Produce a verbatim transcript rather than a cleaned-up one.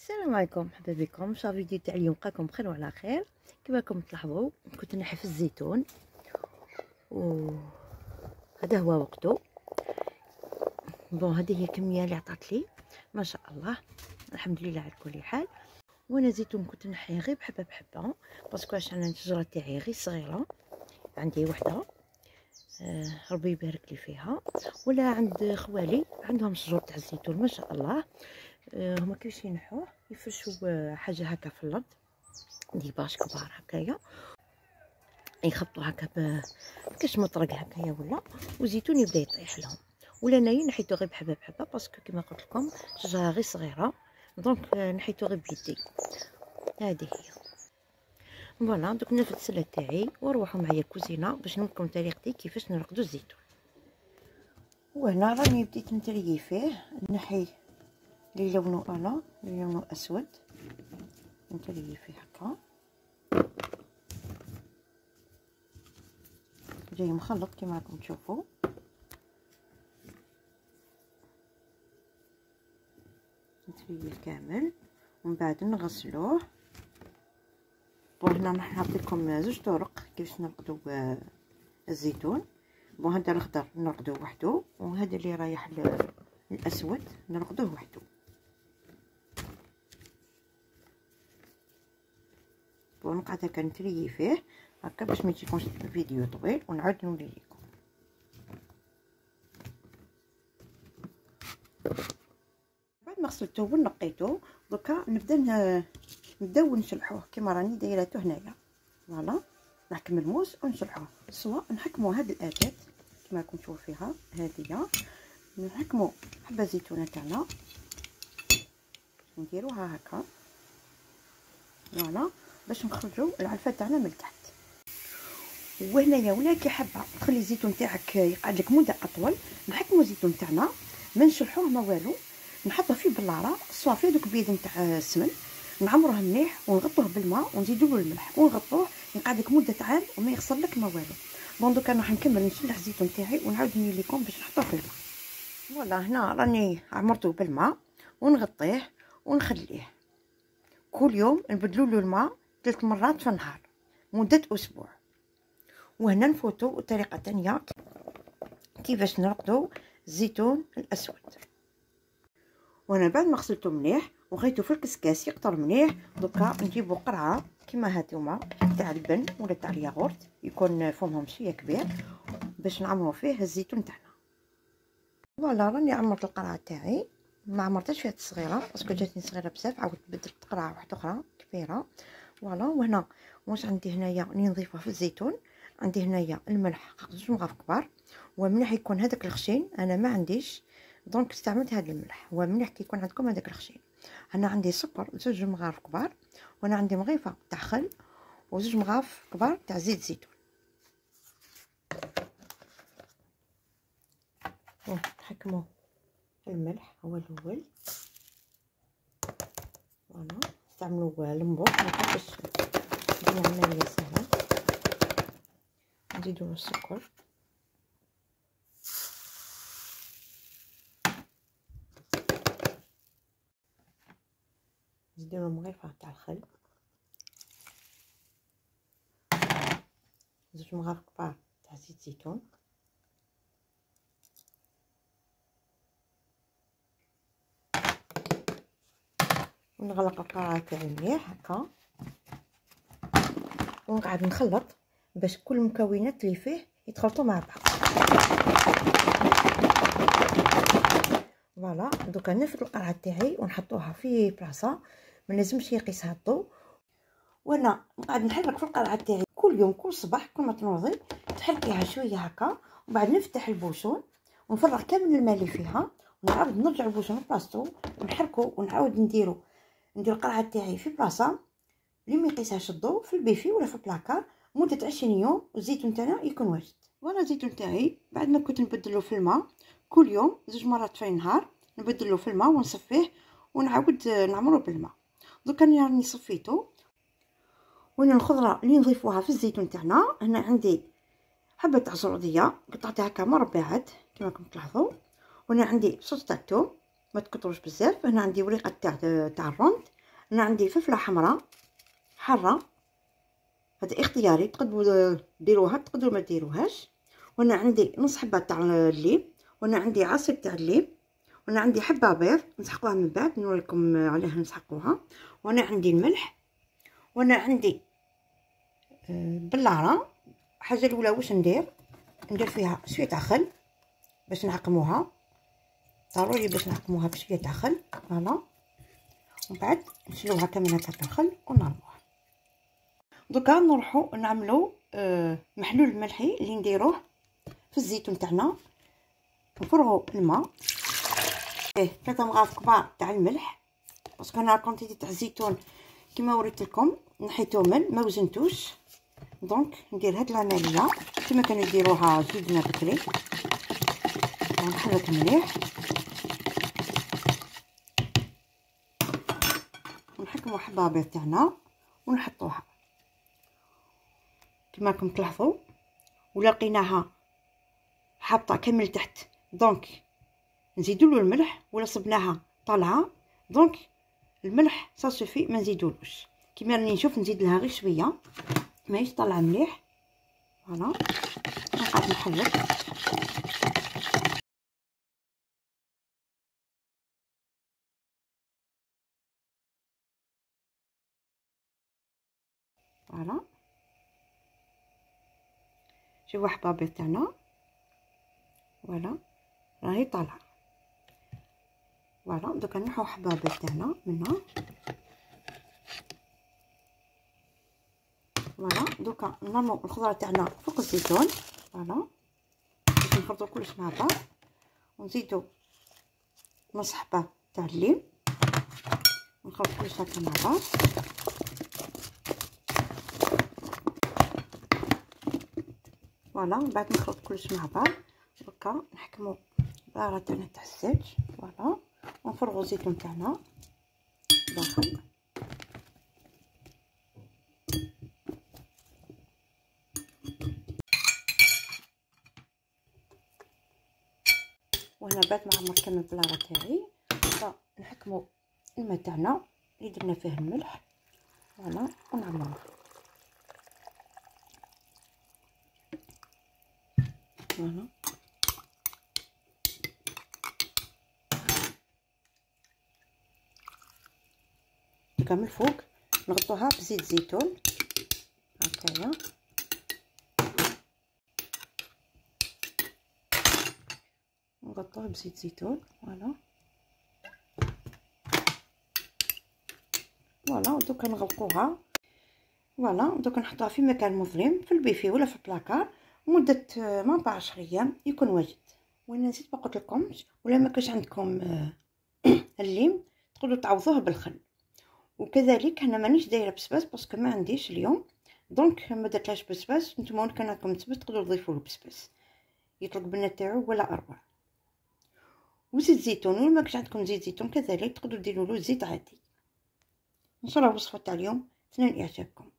السلام عليكم حبايبيكم. ان شاء الله الفيديو تاع اليوم لقاكم بخير وعلى خير. كما راكم تلاحظوا كنت نحف الزيتون وهذا هو وقته. بون هذه هي الكميه اللي عطات لي ما شاء الله، الحمد لله على كل حال. وانا زيتون كنت نحيه غير بحبه بحبه باسكو عشان انا الشجره تاعي غير صغيره، عندي وحده آه ربي يبارك لي فيها، ولا عند خوالي عندهم شجور تاع الزيتون ما شاء الله. آه هما كيفاش ينحوه يفرشوا حاجه هكا في الارض دي باش كبار هكايا، يخبطوا هكا بكاش مطرق هكايا ولا، والزيتون يبدا يطيح لهم. ولا انايا نحيتو غير بحبه بحبه باسكو كما قلت لكم شجره غير صغيره، دونك نحيتو غير بيدي. هذه هي فوالا. دوك نفد السله تاعي ونروحو معايا كوزينه باش نوريكم طريقتي كيفاش نرقدو الزيتون. وهنا راني بديت نتريي فيه، نحي اللي لونه انا اللي لونه اسود نتريي فيه هكا، جاي مخلط كما راكم تشوفوا. نترييه كامل ومن بعد نغسلوه. بون هنا راح نعطيكم زوج طرق كيفاش نرقدوا الزيتون. بون هذا الخضر نرقدوه وحده، وهذا اللي رايح الاسود نرقدوه وحده. بون نقعد هكا نتريي فيه هكا باش ما يجيكمش الفيديو طويل، ونعاود نولي لكم. بعد ما غسلته ونقيته دوكا نبدا نبداو نشلحوه كما راني دايرته هنايا. فوالا نحكم الموس ونشلحوه، سواء نحكموا هاد الاتات كما راكم تشوفوا فيها هاديه، نحكموا حبه زيتونه تاعنا نديروها هكا فوالا باش نخرجوا العلفه تاعنا من تحت. وهنايا ولا كي حابه تخلي الزيتون تاعك يقعد لك مده اطول، نحكموا الزيتون تاعنا ما نشلحوه ما والو، نحطوه في بلاره صافي دوك بيد نتاع السمن، نعمروه مليح ونغطوه بالماء ونزيدوا له الملح ونغطوه يقعد لك مده عام وما يخسر لك ما والو. بون دوكا راح نكمل نشلح الزيتون تاعي ونعاود نجي لكم باش نحطوه في الماء. فوالا هنا راني عمرته بالماء ونغطيه ونخليه كل يوم نبدلوا له الماء ثلاث مرات في النهار مده اسبوع. وهنا نفوتوا طريقه ثانيه كيفاش نرقدوا الزيتون الاسود. وانا بعد ما غسلته مليح وخيته في الكسكاس يقطر مليح، دوكا نجيبوا قرعه كيما هاتوما تاع البن ولا تاع الياغورت يكون فمهم شويه كبير باش نعمروا فيه الزيتون تاعنا. فوالا راني عمرت القرعه تاعي، ما عمرتهاش فيها صغيره باسكو جاتني صغيره بزاف، عاودت بدلت قرعه واحده اخرى كبيره. فوالا وهنا واش عندي هنايا راني نضيفه في الزيتون، عندي هنايا الملح زوج مغارف كبار، ومليح يكون هذاك الخشين انا ما عنديش دونك استعملت هذا الملح، هو مليح كي يكون عندكم هذاك الخشين. انا عندي سكر زوج مغارف كبار، وانا عندي مغيفه تاع خل وزوج مغارف كبار تاع زيت زيتون. نحكموا الملح هو الاول، فوالا استعملوا لمبور هكا باش تكون العمليه سهله. نزيدوا السكر نزيدوا مغرفه تاع الخل، زوج مغارف كبار تاع زيت زيتون، ونغلق القرعه تاعي مليح هكا، ونقعد نخلط باش كل المكونات اللي فيه يتخلطوا مع بعض. فوالا دوكا نفرد القرعه تاعي ونحطوها في بلاصه ما لازمش يقيسها الضوء، وانا نقعد نحرك في القرعه تاعي كل يوم كل صباح كل ما تنوضي تحركيها شويه هكا، وبعد نفتح البوشون ونفرغ كامل الماء اللي فيها، ونعاود نرجع البوشون لبلاصتو ونحركو ونعاود نديرو ندير القرعه تاعي في بلاصه اللي ما يقيسهاش الضوء في البيفي ولا في البلاكار مده عشرين يوم، والزيتون تاعنا يكون واجد. وانا الزيتون تاعي بعد ما كنت نبدلو في الماء كل يوم زوج مرات في النهار، نبدلو في الماء ونصفيه ونعاود نعمرو بالماء. دوكا راني صفيتو. وانا الخضره اللي نضيفوها في الزيتون تاعنا هنا عندي حبه تاع زروديه قطعتها هكا مربعات كما راكم تلاحظوا، وانا عندي صوص تاع الثوم ما تكثروش بزاف، هنا عندي وريقه تاع تاع الرند، انا عندي فلفله حمراء حاره، هذا اختياري، تقدروا ديروها تقدروا ما ديروهاش. وانا عندي نص حبه تاع الليم، وانا عندي عصير تاع الليم، وانا عندي حبه بيض نسحقوها من بعد نوريكم علاه نسحقوها، وانا عندي الملح، وانا عندي بلاره. حاجه الاولى واش ندير ندير فيها شويه تاع خل باش نعقموها، ضروري باش نعقموها بشويه تاع خل. فوالا، ومن بعد نشيلوها كامل هكا الخل ونرموها. دوكا نروحو نعملو آه محلول الملحي اللي نديروه في الزيتون تاعنا. نفرغو الماء فيه ثلاثة مغارف كبار تاع الملح، باسكو انا الكونتيتي تاع الزيتون كيما وريت لكم نحيتو من ما وزنتوش، دونك ندير هاد العمليه كيما كانوا يديروها جدودنا بكري. ونحرك مليح ونحكمو حبه بيض تاعنا ونحطوها كما راكم تلاحظوا، ولا لقيناها حاطه كامل تحت دونك نزيدوا له الملح، ولا صبناها طالعه دونك الملح صافي ما نزيدولوش. كيما راني نشوف نزيد لها غير شويه ماهيش طالعه مليح. فوالا نقعد نحرك. فوالا شوفوا حبابيط تاعنا، فوالا راهي طالعه. فوالا دوكا نحو حبابيط تاعنا منها. فوالا دوكا نرمو الخضره تاعنا فوق الزيتون. فوالا باش نخلطو كلش مع بعض، ونزيدو نص حبه تاع الليم ونخلط كلش هكا مع بعض. فوالا من بعد نخلط كلش مع بعض. دوكا نحكمو البهاره تاعنا تاع الزيت. فوالا ونفرغو الزيتون تاعنا داخل. وهنا بعد ما عمر كامل البلاطه تاعي نحكمو الماء تاعنا اللي درنا فيه الملح. فوالا ونعمروه. فوالا دوكا من الفوق نغطوها بزيت زيتون هكايا. نغطوه بزيت زيتون. فوالا فوالا دوكا نغلقوها. فوالا دوكا نحطوها في مكان مظلم في البيفي ولا في البلاكار مده ما با عشر ايام يكون واجد. وانا نسيت ما قلت لكمش، ولا ما كاش عندكم الليم تقدروا تعوضوه بالخل. وكذلك انا مانيش دايره بسباس باسكو ما عنديش اليوم، دونك ما درتلاش بسباس. نتوما كان عندكم بسباس تقدروا تضيفوا له بسباس يطلق بنا تاعو ولا اروع. وزيت زيتون، ولا ما كاش عندكم زيت زيتون كذلك تقدروا ديروا له زيت عادي. ان شاء الله الوصفه تاع اليوم تنال اعجابكم.